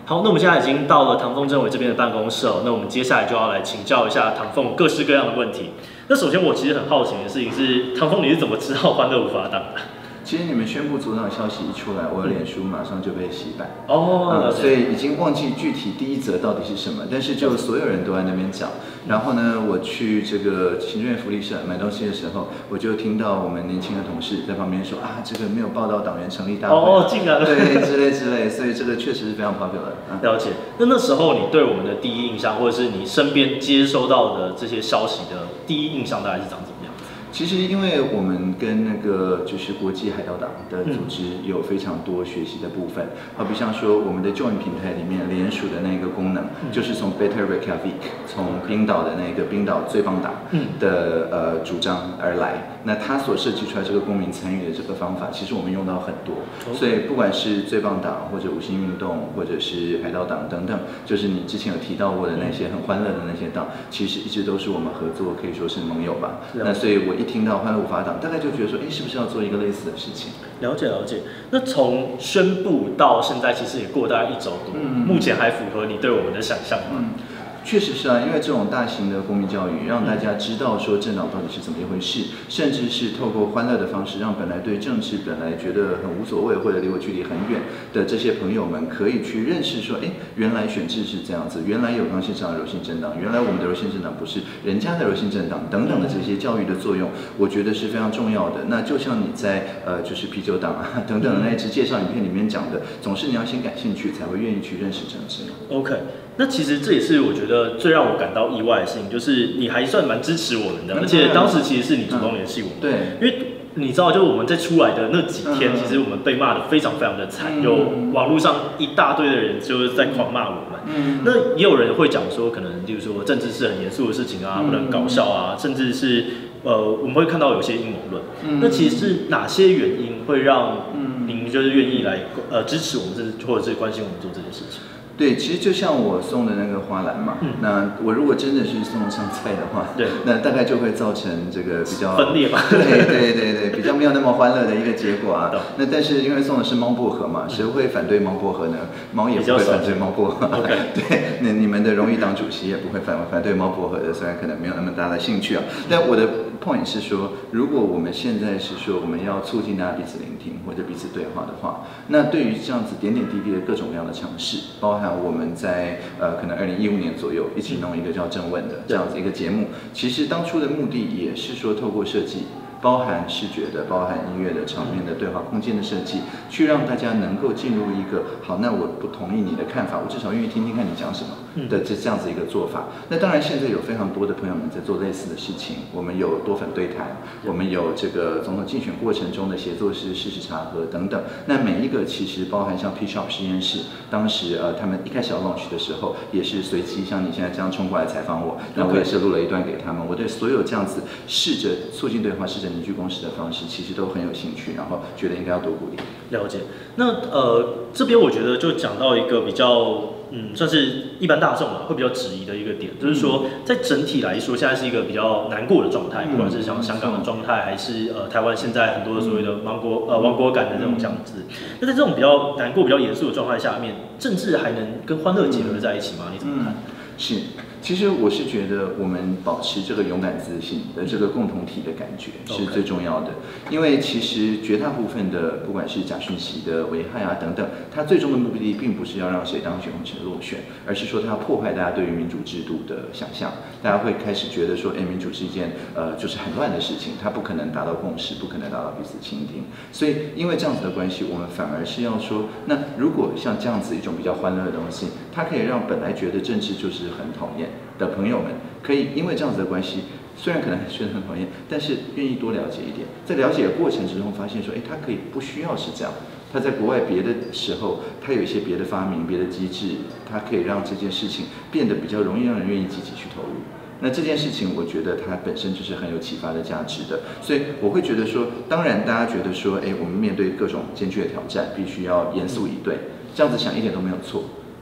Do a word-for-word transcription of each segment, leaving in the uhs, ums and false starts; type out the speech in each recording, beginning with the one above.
好，那我们现在已经到了唐凤政委这边的办公室哦，那我们接下来就要来请教一下唐凤各式各样的问题。那首先我其实很好奇的事情是，唐凤你是怎么知道欢乐无法党的？ 其实你们宣布组长的消息一出来，我的脸书马上就被洗版哦、 嗯，所以已经忘记具体第一则到底是什么，但是就所有人都在那边讲。然后呢，我去这个行政院福利社买东西的时候，我就听到我们年轻的同事在旁边说啊，这个没有报道党员成立大会、啊， 哦，竟然对，之类之类，所以这个确实是非常 popular、嗯。 了解。那那时候你对我们的第一印象，或者是你身边接收到的这些消息的第一印象，大概是长怎么样？ 其实，因为我们跟那个就是国际海盗党的组织有非常多学习的部分，好比像说我们的 Join 平台里面联署的那个功能，就是从 Better Reykjavik 从冰岛的那个冰岛最棒党的呃主张而来。那他所设计出来这个公民参与的这个方法，其实我们用到很多。所以不管是最棒党或者五星运动，或者是海盗党等等，就是你之前有提到过的那些很欢乐的那些党，其实一直都是我们合作可以说是盟友吧。那所以我一听到欢乐无法党，大概就觉得说，哎，是不是要做一个类似的事情？ 了解了解。那从宣布到现在，其实也过大概一周多，嗯、目前还符合你对我们的想象吗？嗯， 确实是啊，因为这种大型的公民教育，让大家知道说政党到底是怎么一回事，甚至是透过欢乐的方式，让本来对政治本来觉得很无所谓或者离我距离很远的这些朋友们，可以去认识说，哎，原来选制是这样子，原来有刚性上的柔性政党，原来我们的柔性政党不是人家的柔性政党等等的这些教育的作用，我觉得是非常重要的。那就像你在呃就是啤酒党啊等等的那一支介绍影片里面讲的，总是你要先感兴趣，才会愿意去认识政治。 OK。那其实这也是我觉得最让我感到意外的事情，就是你还算蛮支持我们的，而且当时其实是你主动联系我们、嗯，对，因为你知道，就是我们在出来的那几天，嗯、其实我们被骂得非常非常的惨、嗯，有网络上一大堆的人就是在狂骂我们，嗯，那也有人会讲说，可能例如说政治是很严肃的事情啊，不能搞笑啊，甚至是呃我们会看到有些阴谋论，嗯，那其实是哪些原因会让您就是愿意来呃支持我们，或者是关心我们做这件事情？ 对，其实就像我送的那个花篮嘛，嗯、那我如果真的是送上菜的话，对，那大概就会造成这个比较分裂吧， 对对对对，比较没有那么欢乐的一个结果啊。那但是因为送的是猫薄荷嘛，谁会反对猫薄荷呢？猫也不会反对猫薄荷。Okay. 对，那你们的荣誉党主席也不会反反对猫薄荷的，虽然可能没有那么大的兴趣啊。但我的 point 是说，如果我们现在是说我们要促进大家彼此聆听或者彼此对话的话，那对于这样子点点滴滴的各种各样的尝试，包含我们在呃可能二零一五年左右一起弄一个叫正问的这样子一个节目，其实当初的目的也是说透过设计，包含视觉的、包含音乐的、场面的对话空间的设计，去让大家能够进入一个好，那我不同意你的看法，我至少愿意听听看你讲什么的这这样子一个做法。那当然现在有非常多的朋友们在做类似的事情，我们有多粉对谈，我们有这个总统竞选过程中的协作式事实查核等等。那每一个其实包含像 P Shop 实验室，当时呃他们一开始要 launch 的时候，也是随机像你现在这样冲过来采访我，那我也是录了一段给他们。我对所有这样子试着促进对话、试着凝聚共识的方式，其实都很有兴趣，然后觉得应该要多鼓励。 了解。那呃，这边我觉得就讲到一个比较，嗯，算是一般大众啊会比较质疑的一个点，就是说，在整体来说，现在是一个比较难过的状态，不管是像香港的状态，还是呃台湾现在很多所谓的亡国呃亡国感的这种样子。那在这种比较难过、比较严肃的状态下面，政治还能跟欢乐结合在一起吗？你怎么看？ 嗯、是。其实我是觉得，我们保持这个勇敢自信的这个共同体的感觉是最重要的，因为其实绝大部分的不管是假讯息的危害啊等等，它最终的目的并不是要让谁当选或者落选，而是说它要破坏大家对于民主制度的想象，大家会开始觉得说，哎，民主是一件呃就是很乱的事情，它不可能达到共识，不可能达到彼此倾听，所以因为这样子的关系，我们反而是要说，那如果像这样子一种比较欢乐的东西，它可以让本来觉得政治就是很讨厌的朋友们，可以因为这样子的关系，虽然可能觉得很讨厌，但是愿意多了解一点，在了解的过程之中发现说，哎，他可以不需要是这样，他在国外别的时候，他有一些别的发明、别的机制，他可以让这件事情变得比较容易让人愿意积极去投入。那这件事情，我觉得它本身就是很有启发的价值的，所以我会觉得说，当然大家觉得说，哎，我们面对各种艰巨的挑战，必须要严肃以对，这样子想一点都没有错。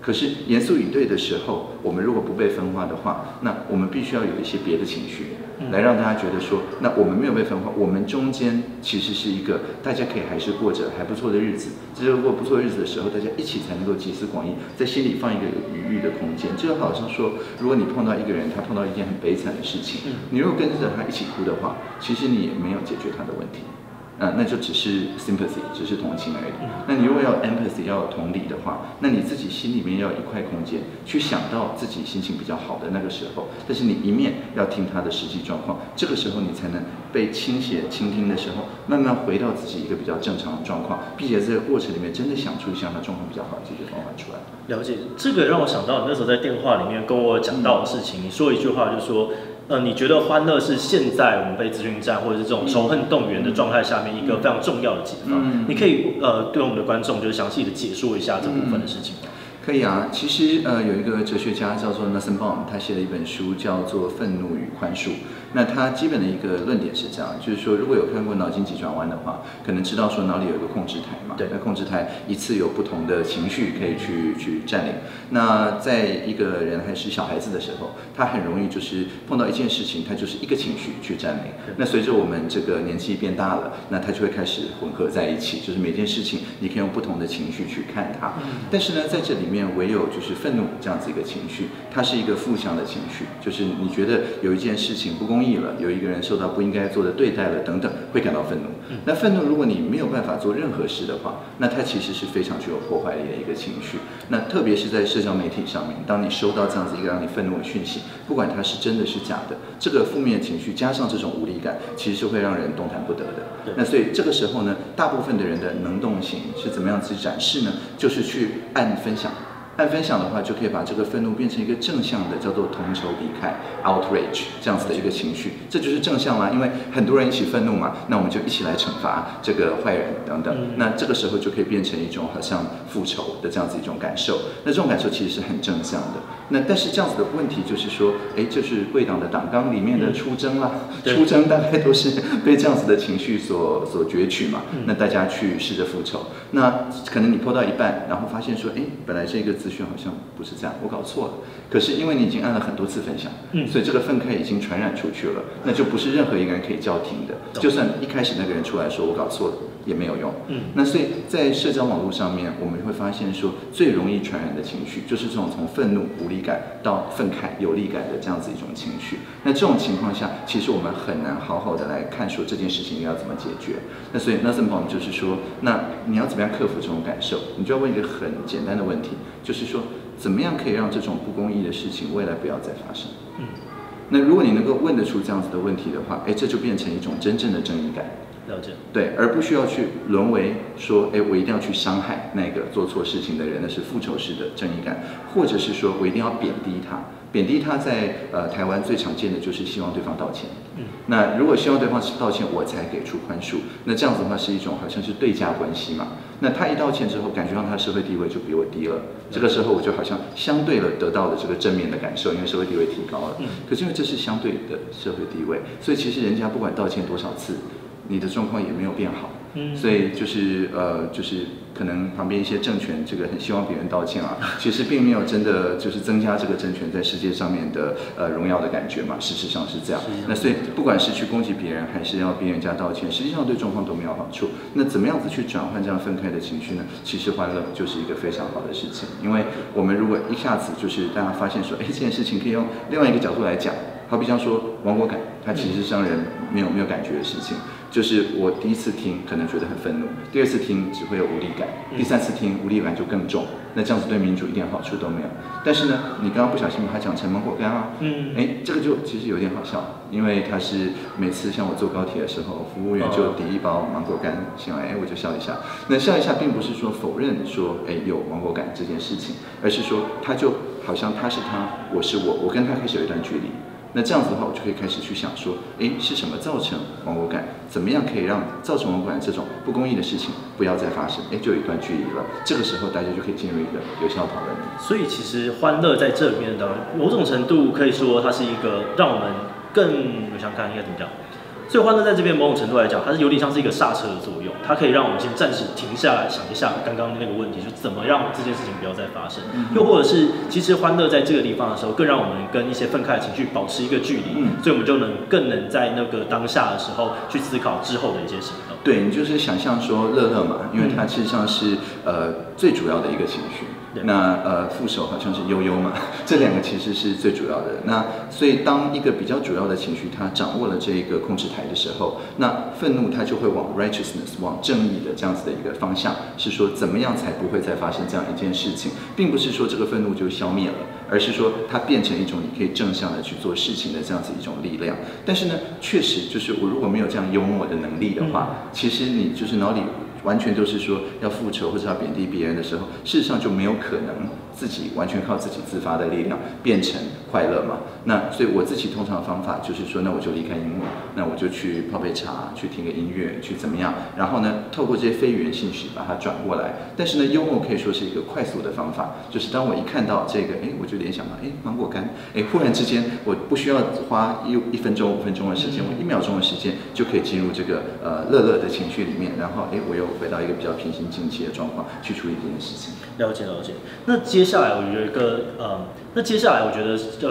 可是严肃以对的时候，我们如果不被分化的话，那我们必须要有一些别的情绪，来让大家觉得说，那我们没有被分化，我们中间其实是一个大家可以还是过着还不错的日子。只有过不错的日子的时候，大家一起才能够集思广益，在心里放一个有余裕的空间。就好像说，如果你碰到一个人，他碰到一件很悲惨的事情，你如果跟着他一起哭的话，其实你也没有解决他的问题。呃，那就只是 sympathy， 只是同情而已。那你如果要 empathy， 要有同理的话，那你自己心里面要有一块空间，去想到自己心情比较好的那个时候。但是你一面要听他的实际状况，这个时候你才能被倾斜倾听的时候，慢慢回到自己一个比较正常的状况，并且在这个过程里面真的想出一项他状况比较好的解决方法出来。 了解，这个让我想到你那时候在电话里面跟我讲到的事情，你说一句话就是说。呃，你觉得欢乐是现在我们被资讯战或者是这种仇恨动员的状态下面一个非常重要的解放？嗯、你可以呃对我们的观众就是详细的解说一下这部分的事情吗？ 嗯可以啊，其实呃有一个哲学家叫做 Nathan Baum， 他写了一本书叫做《愤怒与宽恕》。那他基本的一个论点是这样，就是说如果有看过脑筋急转弯的话，可能知道说脑里有一个控制台嘛，对，那控制台一次有不同的情绪可以去去占领。那在一个人还是小孩子的时候，他很容易就是碰到一件事情，他就是一个情绪去占领。那随着我们这个年纪变大了，那他就会开始混合在一起，就是每件事情你可以用不同的情绪去看它。但是呢，在这里面唯有就是愤怒这样子一个情绪，它是一个负向的情绪，就是你觉得有一件事情不公义了，有一个人受到不应该做的对待了等等，会感到愤怒。那愤怒如果你没有办法做任何事的话，那它其实是非常具有破坏力的一个情绪。那特别是在社交媒体上面，当你收到这样子一个让你愤怒的讯息，不管它是真的是假的，这个负面情绪加上这种无力感，其实是会让人动弹不得的。那所以这个时候呢，大部分的人的能动性是怎么样子展示呢？就是去按分享。按分享的话，就可以把这个愤怒变成一个正向的，叫做同仇敌忾 outrage 这样子的一个情绪，这就是正向啦。因为很多人一起愤怒嘛，那我们就一起来惩罚这个坏人等等。那这个时候就可以变成一种好像复仇的这样子一种感受。那这种感受其实是很正向的。那但是这样子的问题就是说，哎，就是贵党的党纲里面的出征啦，出征大概都是被这样子的情绪所所攫取嘛。那大家去试着复仇，那可能你播到一半，然后发现说，哎，本来这个资讯好像不是这样，我搞错了。可是因为你已经按了很多次分享，嗯，所以这个愤慨已经传染出去了，那就不是任何一个人可以叫停的。就算一开始那个人出来说我搞错了，也没有用。嗯，那所以在社交网络上面，我们会发现说，最容易传染的情绪就是这种从愤怒、无力感到愤慨、有力感的这样子一种情绪。那这种情况下，其实我们很难好好的来看说这件事情要怎么解决。那所以 Nathan Baum 就是说，那你要怎么样克服这种感受？你就要问一个很简单的问题，就是说，怎么样可以让这种不公义的事情未来不要再发生？嗯，那如果你能够问得出这样子的问题的话，哎，这就变成一种真正的正义感。 了解。 对，而不需要去沦为说，哎，我一定要去伤害那个做错事情的人，那是复仇式的正义感，或者是说我一定要贬低他。贬低他在呃台湾最常见的就是希望对方道歉。嗯，那如果希望对方道歉，我才给出宽恕，那这样子的话是一种好像是对价关系嘛。那他一道歉之后，感觉上他的社会地位就比我低了，这个时候我就好像相对了得到了这个正面的感受，因为社会地位提高了。嗯，可是因为这是相对的社会地位，所以其实人家不管道歉多少次，你的状况也没有变好。嗯，所以就是呃，就是可能旁边一些政权这个很希望别人道歉啊，其实并没有真的就是增加这个政权在世界上面的呃荣耀的感觉嘛。事实上是这样。那所以不管是去攻击别人，还是要逼人家道歉，实际上对状况都没有好处。那怎么样子去转换这样分开的情绪呢？其实欢乐就是一个非常好的事情，因为我们如果一下子就是大家发现说，哎，这件事情可以用另外一个角度来讲，好比像说亡国感，它其实是让人没有没有感觉的事情。就是我第一次听可能觉得很愤怒，第二次听只会有无力感，第三次听无力感就更重。那这样子对民主一点好处都没有。但是呢，你刚刚不小心把它讲成芒果干啊，嗯，哎，这个就其实有点好笑，因为它是每次像我坐高铁的时候，服务员就递一包芒果干进来，哎，我就笑一下。那笑一下并不是说否认说，哎，有芒果干这件事情，而是说他就好像他是他，我是我，我跟他开始有一段距离。那这样子的话，我就可以开始去想说，哎，是什么造成亡国感？怎么样可以让造成亡国感这种不公义的事情不要再发生？哎，就有一段距离了。这个时候，大家就可以进入一个有效讨论。 所以，其实欢乐在这里面的某种程度可以说，它是一个让我们更，我想看应该怎么讲， 所以欢乐在这边某种程度来讲，它是有点像是一个刹车的作用，它可以让我们先暂时停下来想一下刚刚那个问题，就怎么让这件事情不要再发生。嗯、又或者是，其实欢乐在这个地方的时候，更让我们跟一些愤慨的情绪保持一个距离，嗯、所以我们就能更能在那个当下的时候去思考之后的一些行动。 对，你就是想象说乐乐嘛，因为它事实上是呃最主要的一个情绪。那呃副手好像是悠悠嘛，这两个其实是最主要的。那所以当一个比较主要的情绪它掌握了这个控制台的时候，那愤怒它就会往 righteousness 往正义的这样子的一个方向，是说怎么样才不会再发生这样一件事情，并不是说这个愤怒就消灭了，而是说它变成一种你可以正向的去做事情的这样子一种力量。但是呢，确实就是我如果没有这样幽默的能力的话，其实你就是脑里完全都是说要复仇或者要贬低别人的时候，事实上就没有可能自己完全靠自己自发的力量变成快乐嘛。那所以我自己通常的方法就是说，那我就离开荧幕，那我就去泡杯茶，去听个音乐，去怎么样，然后呢，透过这些非语言信息把它转过来。但是呢，幽默可以说是一个快速的方法，就是当我一看到这个，哎，我就联想到，哎，芒果干，哎，忽然之间我不需要花一一分钟、五分钟的时间，我一秒钟的时间就可以进入这个呃乐乐的情绪里面，然后哎，我又回到一个比较平心静气的状况去处理这件事情。 了解了解。那接下来我有一个呃，那接下来我觉得就是，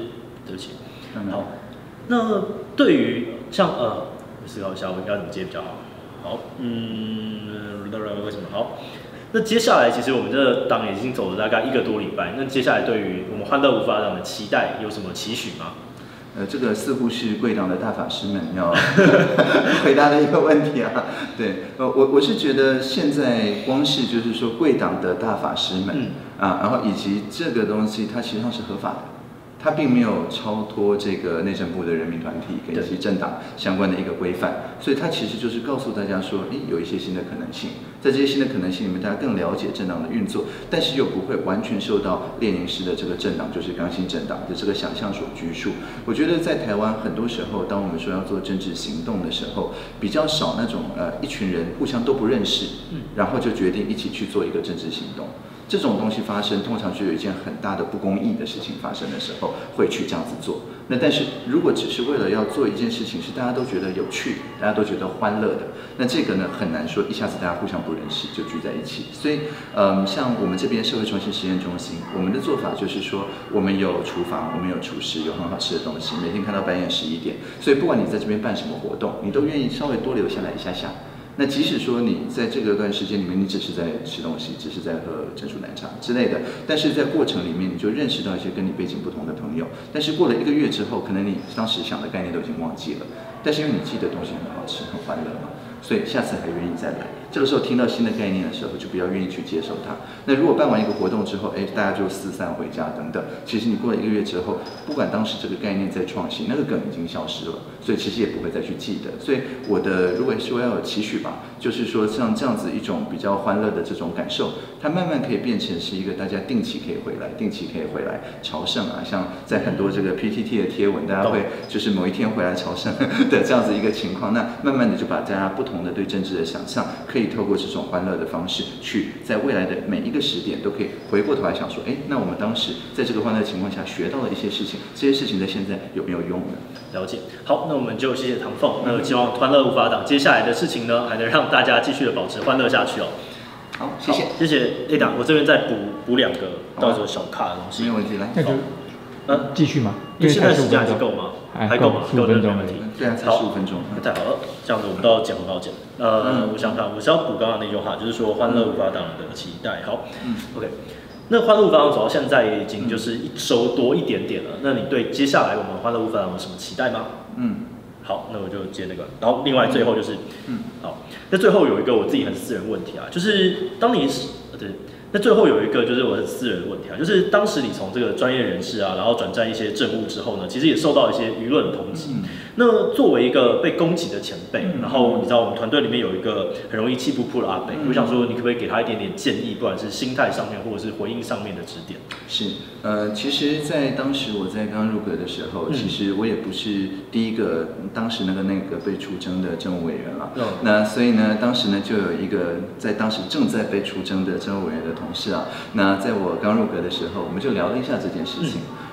对不起，好，那对于像呃，我思考一下我应该怎么接比较好。好，嗯，为什么好？那接下来其实我们这个档已经走了大概一个多礼拜，那接下来对于我们欢乐无法党的期待有什么期许吗？ 呃，这个似乎是贵党的大法师们要回答的一个问题啊。对，呃，我我是觉得现在光是就是说贵党的大法师们、嗯、啊，然后以及这个东西它实际上是合法的，它并没有超脱这个内政部的人民团体跟一些政党相关的一个规范，所以它其实就是告诉大家说，诶，有一些新的可能性，在这些新的可能性里面，大家更了解政党的运作，但是又不会完全受到列宁式的这个政党，就是刚性政党的这个想象所拘束。我觉得在台湾很多时候，当我们说要做政治行动的时候，比较少那种呃一群人互相都不认识，然后就决定一起去做一个政治行动。这种东西发生，通常就有一件很大的不公义的事情发生的时候，会去这样子做。那但是如果只是为了要做一件事情，是大家都觉得有趣，大家都觉得欢乐的，那这个呢很难说一下子大家互相不认识就聚在一起。所以，嗯，像我们这边社会中心实验中心，我们的做法就是说，我们有厨房，我们有厨师，有很好吃的东西，每天看到半夜十一点。所以不管你在这边办什么活动，你都愿意稍微多留下来一下下。那即使说你在这个段时间里面，你只是在吃东西，只是在喝珍珠奶茶之类的，但是在过程里面你就认识到一些跟你背景不同的朋友。但是过了一个月之后，可能你当时想的概念都已经忘记了，但是因为你记得东西很好吃、很欢乐嘛，所以下次还愿意再来。这个时候听到新的概念的时候，就比较愿意去接受它。那如果办完一个活动之后，哎，大家就四散回家等等，其实你过了一个月之后，不管当时这个概念在创新，那个梗已经消失了，所以其实也不会再去记得。所以我的如果说要有期许吧，就是说像这样子一种比较欢乐的这种感受，它慢慢可以变成是一个大家定期可以回来，定期可以回来朝圣啊。像在很多这个 P T T 的贴文，大家会就是某一天回来朝圣的这样子一个情况，那慢慢的就把大家不同的对政治的想象，可以透过这种欢乐的方式，去在未来的每一个时点都可以回过头来想说，哎，那我们当时在这个欢乐情况下学到了一些事情，这些事情在现在有没有用呢？ 了解。好，那我们就谢谢唐凤。那希望欢乐无法党接下来的事情呢，还能让大家继续的保持欢乐下去哦。 好，谢谢， 谢谢 A 党。我这边再补补两个到时候小卡的东西。 没有问题，来。 那就呃继续吗？ 因为现在时间还是够吗？还够吗？ 够的，没问题。 对啊，才十五分钟， 太好了。这样子我们到剪不到剪。呃，嗯、我想想，我是要补刚刚那句话，就是说欢乐无法党的期待。好，嗯 ，OK。那欢乐无法党走到现在已经就是一周多一点点了。那你对接下来我们欢乐无法党有什么期待吗？嗯。好，那我就接那个。然后另外最后就是，嗯，好，那最后有一个我自己很私人问题啊，就是当你对。那最后有一个就是我的私人的问题啊，就是当时你从这个专业人士啊，然后转战一些政务之后呢，其实也受到一些舆论抨击。嗯、那作为一个被攻击的前辈，嗯、然后你知道我们团队里面有一个很容易气不噗的阿北，嗯、我想说你可不可以给他一点点建议，不管是心态上面或者是回应上面的指点？ 是，呃，其实，在当时我在刚入阁的时候，嗯、其实我也不是第一个当时那个那个被出征的政务委员了。嗯、那所以呢，当时呢就有一个在当时正在被出征的政务委员的同事啊，那在我刚入阁的时候，我们就聊了一下这件事情。嗯、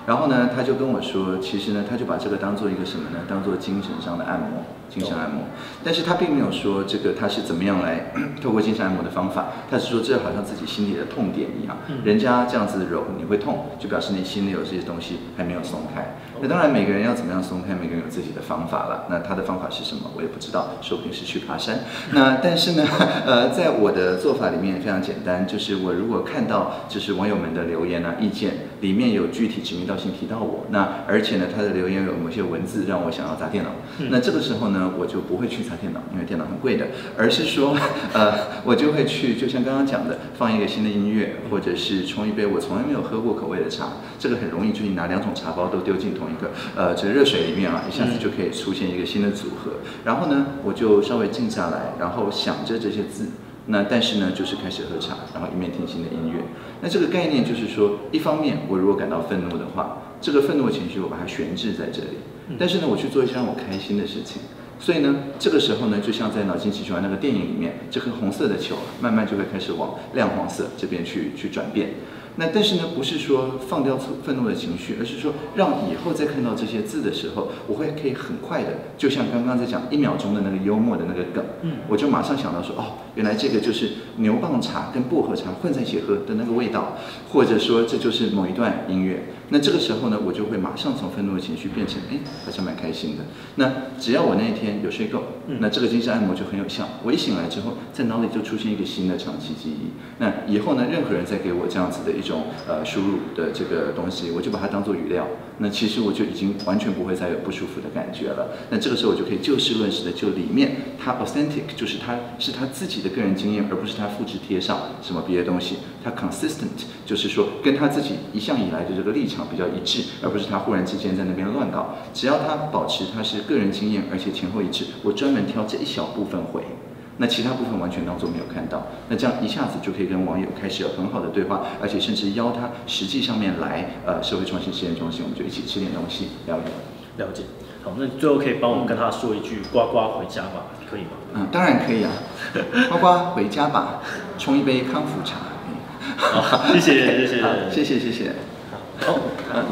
然后呢，他就跟我说，其实呢，他就把这个当做一个什么呢？当做精神上的按摩，精神按摩。但是他并没有说这个他是怎么样来透过精神按摩的方法，他是说这好像自己心里的痛点一样，人家这样子揉你会痛，就表示你心里有这些东西还没有松开。那当然每个人要怎么样松开，每个人有自己的方法了。那他的方法是什么，我也不知道，说不定是去爬山。那但是呢，呃，在我的做法里面非常简单，就是我如果看到就是网友们的留言啊、意见，里面有具体指名道姓提到我，那而且呢，他的留言有某些文字让我想要砸电脑，嗯、那这个时候呢，我就不会去砸电脑，因为电脑很贵的，而是说，呃，我就会去，就像刚刚讲的，放一个新的音乐，或者是冲一杯我从来没有喝过口味的茶，这个很容易，就是你拿两种茶包都丢进同一个呃这个热水里面啊，一下子就可以出现一个新的组合。然后呢，我就稍微静下来，然后想着这些字。那但是呢，就是开始喝茶，然后一面听新的音乐。那这个概念就是说，一方面我如果感到愤怒的话，这个愤怒的情绪我把它悬置在这里，但是呢，我去做一些让我开心的事情。所以呢，这个时候呢，就像在脑筋急转弯那个电影里面，这颗红色的球慢慢就会开始往亮黄色这边去去转变。那但是呢，不是说放掉愤怒的情绪，而是说让以后再看到这些字的时候，我会可以很快的，就像刚刚在讲一秒钟的那个幽默的那个梗，嗯，我就马上想到说，哦，原来这个就是牛蒡茶跟薄荷茶混在一起喝的那个味道，或者说这就是某一段音乐。那这个时候呢，我就会马上从愤怒的情绪变成，哎，好像蛮开心的。那只要我那一天有睡够，那这个精神按摩就很有效。我一醒来之后，在脑里就出现一个新的长期记忆。那以后呢，任何人再给我这样子的一种呃输入的这个东西，我就把它当做语料。那其实我就已经完全不会再有不舒服的感觉了。那这个时候我就可以就事论事的就里面它 authentic， 就是它是他自己的个人经验，而不是他复制贴上什么别的东西。它 consistent， 就是说跟他自己一向以来的这个立场比较一致，而不是他忽然之间在那边乱搞。只要他保持他是个人经验，而且前后一致，我专门挑这一小部分回。那其他部分完全当作没有看到，那这样一下子就可以跟网友开始有很好的对话，而且甚至邀他实际上面来呃社会创新实验中心，我们就一起吃点东西聊一聊。 了解，好，那最后可以帮我跟他说一句“呱呱回家吧”，可以吗？ 嗯，当然可以啊，呱呱回家吧，冲一杯康复茶。 好，谢谢谢谢， 谢谢谢谢。 好，